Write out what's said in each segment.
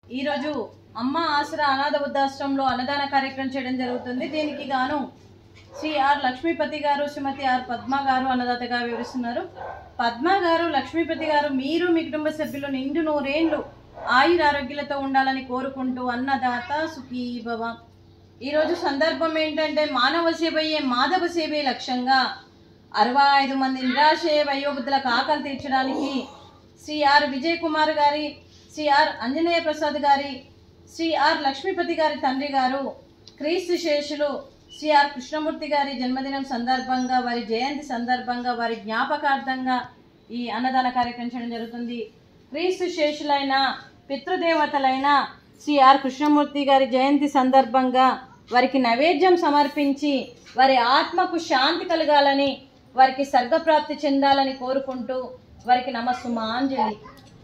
ఈరోజు అమ్మ ఆసరా అనాథ వృద్ధాశ్రమంలో అన్నదాన కార్యక్రమం చేయడం జరుగుతుంది. దీనికి గాను శ్రీ ఆర్ లక్ష్మీపతి గారు, శ్రీమతి ఆర్ పద్మ గారు అన్నదాతగా వివరిస్తున్నారు. పద్మ గారు, లక్ష్మీపతి గారు, మీరు మీ కుటుంబ సభ్యులు నిండు నూరేండ్లు ఆయురారోగ్యాలతో ఉండాలని కోరుకుంటూ అన్నదాత సుఖీ భవ. ఈరోజు సందర్భం ఏంటంటే మానవ సేవయే మాధవ సేవే లక్ష్యంగా 65 మంది నిరాశయ వయోవృద్ధులకు ఆకలి తీర్చడానికి శ్రీ ఆర్ విజయ్ కుమార్ గారి, శ్రీ ఆర్ ఆంజనేయ ప్రసాద్ గారి, శ్రీ ఆర్ లక్ష్మీపతి గారి తండ్రి గారు క్రీస్తు శేషులు శ్రీ ఆర్ కృష్ణమూర్తి గారి జన్మదినం సందర్భంగా, వారి జయంతి సందర్భంగా, వారి జ్ఞాపకార్థంగా ఈ అన్నదాన కార్యక్రమం చేయడం జరుగుతుంది. క్రీస్తు శేషులైన పితృదేవతలైన శ్రీ ఆర్ కృష్ణమూర్తి గారి జయంతి సందర్భంగా వారికి నైవేద్యం సమర్పించి వారి ఆత్మకు శాంతి కలగాలని, వారికి స్వర్గప్రాప్తి చెందాలని కోరుకుంటూ వారికి నమస్సుమాంజలి.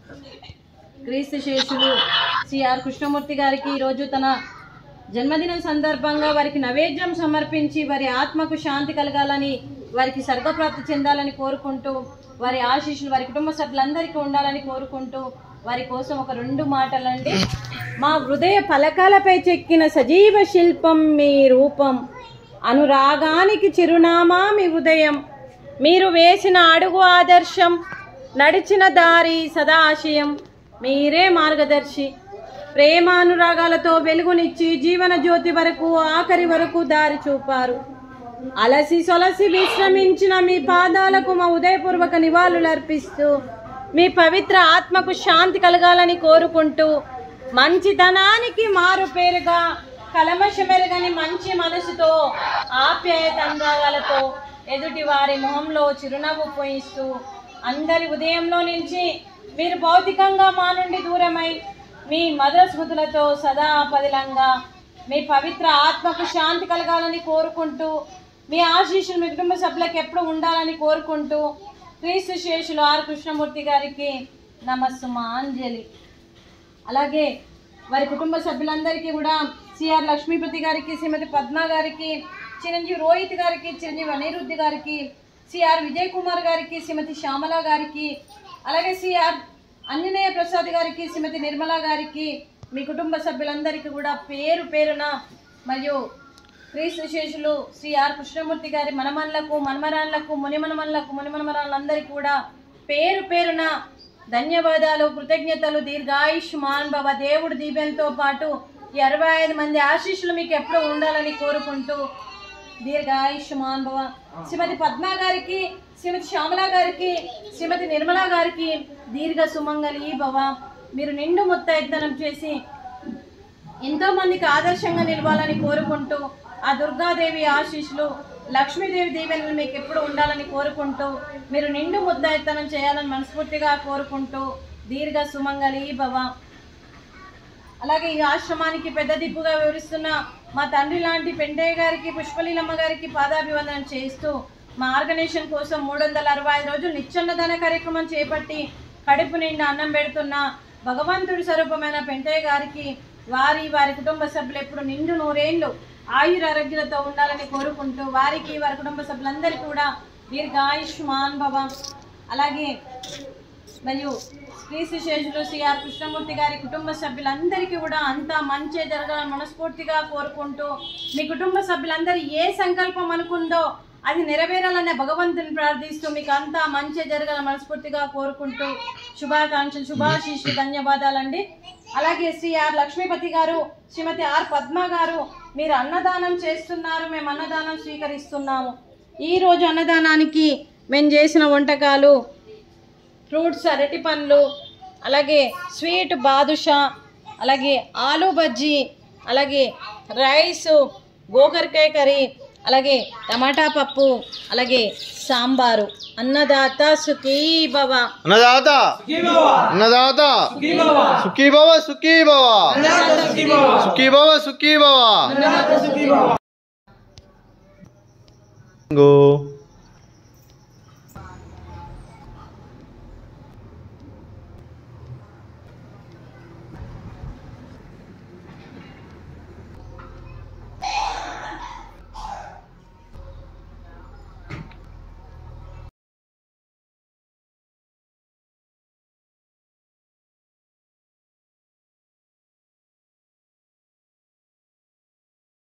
క్రీస్తు శేషులు శ్రీ ఆర్ కృష్ణమూర్తి గారికి ఈరోజు తన జన్మదినం సందర్భంగా వారికి నైవేద్యం సమర్పించి వారి ఆత్మకు శాంతి కలగాలని, వారికి స్వర్గప్రాప్తి చెందాలని కోరుకుంటూ వారి ఆశీస్సులు వారి కుటుంబ సభ్యులందరికీ ఉండాలని కోరుకుంటూ వారి కోసం ఒక 2 మాటలండి. మా హృదయ పలకాలపై చెక్కిన సజీవ శిల్పం మీ రూపం, అనురాగానికి చిరునామా మీ ఉదయం, మీరు వేసిన అడుగు ఆదర్శం, నడిచిన దారి సదాశయం, మీరే మార్గదర్శి. ప్రేమానురాగాలతో వెలుగునిచ్చి జీవన జ్యోతి వరకు ఆఖరి వరకు దారి చూపారు. అలసి సొలసి విశ్రమించిన మీ పాదాలకు మా ఉదయపూర్వక నివాళులు అర్పిస్తూ మీ పవిత్ర ఆత్మకు శాంతి కలగాలని కోరుకుంటూ మంచితనానికి మారు పేరుగా కలమషమెరగని మంచి మనసుతో ఆప్యాయత అనురాగాలతో ఎదుటి వారి మొహంలో చిరునవ్వు పోయిస్తూ అందరి ఉదయంలో నుంచి మీరు భౌతికంగా మా నుండి దూరమై మీ మధుర స్మృతులతో సదా పదిలంగా మీ పవిత్ర ఆత్మకు శాంతి కలగాలని కోరుకుంటూ మీ ఆశీస్సులు మీ కుటుంబ సభ్యులకు ఎప్పుడు ఉండాలని కోరుకుంటూ క్రీస్తు శేషులు ఆర్ కృష్ణమూర్తి గారికి నమస్సుమాంజలి. అలాగే వారి కుటుంబ సభ్యులందరికీ కూడా సిఆర్ లక్ష్మీపతి గారికి, శ్రీమతి పద్మ గారికి, చిరంజీవి రోహిత్ గారికి, చిరంజీవి అనిరుద్ధి గారికి, సిఆర్ విజయ్ కుమార్ గారికి, శ్రీమతి శ్యామల గారికి, అలాగే సిఆర్ ఆంజనేయ ప్రసాద్ గారికి, శ్రీమతి నిర్మల గారికి, మీ కుటుంబ సభ్యులందరికీ కూడా పేరు పేరున మరియు క్రీస్తు శేషులు శ్రీ ఆర్ కృష్ణమూర్తి గారి మనమన్లకు, మనమరాన్లకు, మునిమనమన్లకు, మునిమనమరాలందరికీ కూడా పేరు పేరున ధన్యవాదాలు, కృతజ్ఞతలు. దీర్ఘాయుష్మాన్ భవ. దేవుడు దీవెనతో పాటు ఈ 65 మంది ఆశీస్సులు మీకు ఎప్పుడు ఉండాలని కోరుకుంటూ దీర్ఘాయుష్మాన్ భవ. శ్రీమతి పద్మ గారికి, శ్రీమతి శ్యామల గారికి, శ్రీమతి నిర్మల గారికి దీర్ఘ సుమంగళి భవ. మీరు నిండు ముత్తైదనం చేసి ఎంతో మందికి ఆదర్శంగా నిలవాలని కోరుకుంటూ ఆ దుర్గాదేవి ఆశీస్సులు, లక్ష్మీదేవి దీవెనలు మీకు ఎప్పుడు ఉండాలని కోరుకుంటూ మీరు నిండు ముత్తైదనం చేయాలని మనస్ఫూర్తిగా కోరుకుంటూ దీర్ఘ సుమంగళి భవ. అలాగే ఈ ఆశ్రమానికి పెద్ద దిక్కుగా వివరిస్తున్న మా తండ్రి లాంటి పెంటయ్య గారికి, పుష్పలీలమ్మ గారికి పాదాభివందనం చేస్తూ మా ఆర్గనైజేషన్ కోసం 365 రోజులు నిత్యన్నదాన కార్యక్రమం చేపట్టి కడుపు నిండా అన్నం పెడుతున్న భగవంతుడి స్వరూపమైన పెంటయ్య గారికి, వారి కుటుంబ సభ్యులు ఎప్పుడు నిండు నూరేండ్లు ఆయురారోగ్యాలతో ఉండాలని కోరుకుంటూ వారికి, వారి కుటుంబ సభ్యులందరికీ కూడా దీర్ఘాయుష్మాన్ భవ. అలాగే మరియు క్రీస్తు శేషులు శ్రీ ఆర్ కృష్ణమూర్తి గారి కుటుంబ సభ్యులందరికీ కూడా అంతా మంచి జరగాలని మనస్ఫూర్తిగా కోరుకుంటూ మీ కుటుంబ సభ్యులందరూ ఏ సంకల్పం అనుకుందో అది నెరవేరాలనే భగవంతుని ప్రార్థిస్తూ మీకు అంతా మంచి జరగాలని మనస్ఫూర్తిగా కోరుకుంటూ శుభాకాంక్షలు, శుభాశీస్సులు, ధన్యవాదాలండి. అలాగే శ్రీ ఆర్ లక్ష్మీపతి గారు, శ్రీమతి ఆర్ పద్మ గారు, మీరు అన్నదానం చేస్తున్నారు, మేము అన్నదానం స్వీకరిస్తున్నాము. ఈరోజు అన్నదానానికి మేము చేసిన వంటకాలు ఫ్రూట్స్, అరటి పండ్లు, అలాగే స్వీట్ బాదుషా, అలాగే ఆలూ బజ్జీ, అలాగే రైసు, గోకరకాయ కర్రీ, అలాగే టమాటా పప్పు, అలాగే సాంబారు. అన్నదాత సుఖీ భవ. అన్నదాత అన్నదాత సుఖీ భవ, సుఖీ భవ, సుఖీ భవ, సుఖీ భవ.